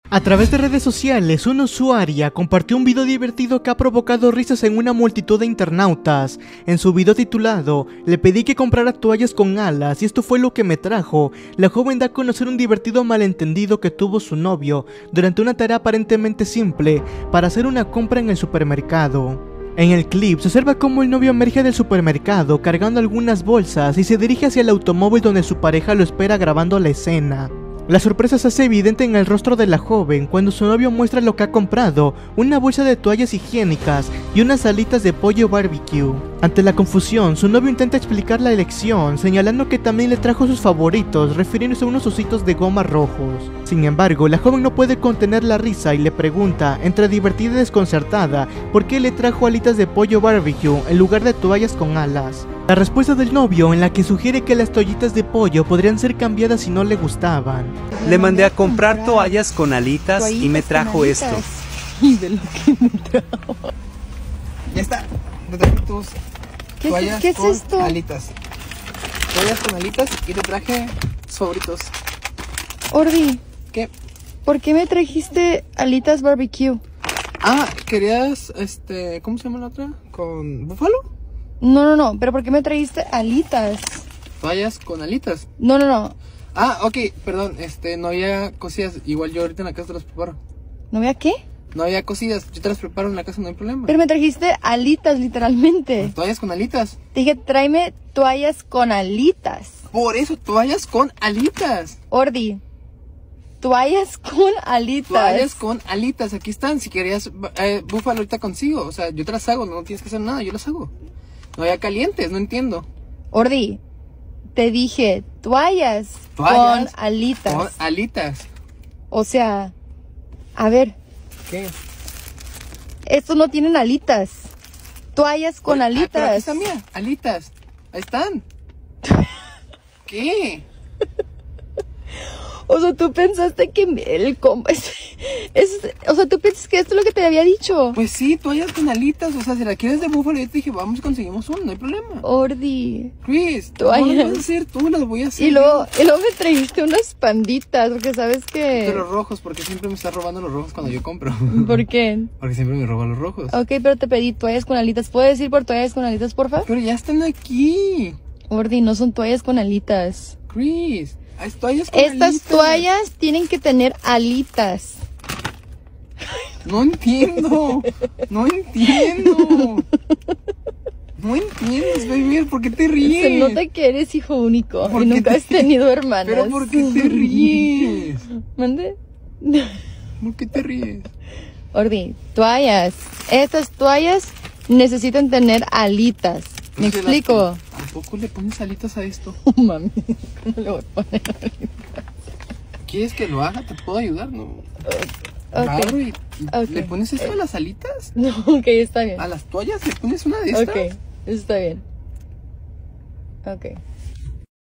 A través de redes sociales, una usuaria compartió un video divertido que ha provocado risas en una multitud de internautas. En su video titulado, "Le pedí que comprara toallas con alas y esto fue lo que me trajo", la joven da a conocer un divertido malentendido que tuvo su novio durante una tarea aparentemente simple para hacer una compra en el supermercado. En el clip se observa cómo el novio emerge del supermercado cargando algunas bolsas y se dirige hacia el automóvil donde su pareja lo espera grabando la escena. La sorpresa se hace evidente en el rostro de la joven cuando su novio muestra lo que ha comprado, una bolsa de toallas higiénicas y unas alitas de pollo barbecue. Ante la confusión, su novio intenta explicar la elección, señalando que también le trajo sus favoritos, refiriéndose a unos ositos de goma rojos. Sin embargo, la joven no puede contener la risa y le pregunta, entre divertida y desconcertada, por qué le trajo alitas de pollo barbecue en lugar de toallas con alas. La respuesta del novio, en la que sugiere que las toallitas de pollo podrían ser cambiadas si no le gustaban. Le mandé a comprar toallas con alitas y me trajo esto. Y de lo que me trajo. Ya está. Te traje tus toallas ¿Qué es con esto? alitas. Toallas con alitas y te traje tus favoritos. Ordi, ¿Qué? ¿por qué me trajiste alitas barbecue? Ah, querías, ¿cómo se llama la otra? ¿Con búfalo? No, pero ¿por qué me trajiste alitas? Toallas con alitas. No. Ah, ok, perdón, no había cocidas. Igual yo ahorita en la casa te las preparo. ¿No vea qué? No había cocidas, yo te las preparo en la casa, no hay problema. Pero me trajiste alitas, literalmente. Toallas con alitas. Te dije, tráeme toallas con alitas. Por eso, toallas con alitas. Ordi, toallas con alitas. Toallas con alitas, aquí están. Si querías búfalo, ahorita consigo. O sea, yo te las hago, no tienes que hacer nada, yo las hago. No había calientes, no entiendo. Ordi, te dije, toallas con alitas. Con alitas. O sea, a ver, ¿Qué? estos no tienen alitas. Toallas con Oye, pero aquí alitas. están, mira, alitas. Ahí están. ¿Qué? O sea, tú pensaste que o sea, tú piensas que esto es lo que te había dicho. Pues sí, toallas con alitas. O sea, si la quieres de búfalo, yo te dije, vamos y conseguimos uno, no hay problema. Ordi. Chris, Toallas. no las vas a hacer tú, las voy a hacer. Y luego me trajiste unas panditas, porque sabes que... De los rojos, porque siempre me estás robando los rojos cuando yo compro. ¿Por qué? Porque siempre me roban los rojos. Ok, pero te pedí toallas con alitas. ¿Puedes ir por toallas con alitas, porfa? Pero ya están aquí. Ordi, no son toallas con alitas. Chris, hay toallas con Estas alitas. toallas tienen que tener alitas. No entiendo. No entiendes, baby. ¿Por qué te ríes? Se nota que eres hijo único ¿Por y qué nunca has tenido hermanas. ¿Pero por qué te ríes? ¿Mande? ¿Por qué te ríes? Ordi, toallas. Estas toallas necesitan tener alitas. ¿Me No se las explico? pongo. ¿Tampoco le pones alitas a esto? Oh, mami, ¿cómo le voy a poner? ¿Quieres que lo haga? ¿Te puedo ayudar? No. Ok. Claro, y Ok. ¿le pones esto a las alitas? No, ok, está bien. ¿A las toallas le pones una de estas? Ok, está bien. Ok.